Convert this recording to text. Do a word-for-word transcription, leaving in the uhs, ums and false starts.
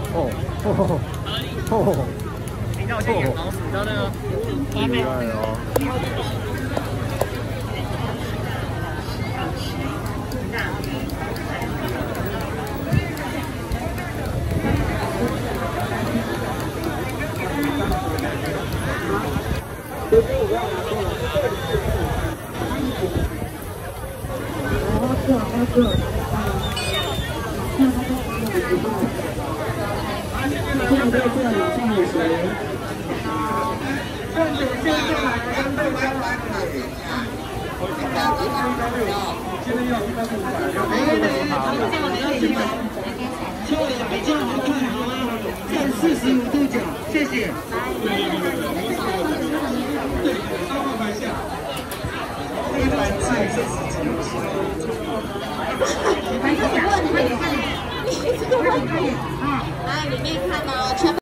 哦哦哦！ 你知道我现在演老鼠，你知道那个？ 厉害哦！ 正四十五度角，谢谢。一般菜是几斤？你们看，你们看，你这个问题啊，来里面看哦，全部。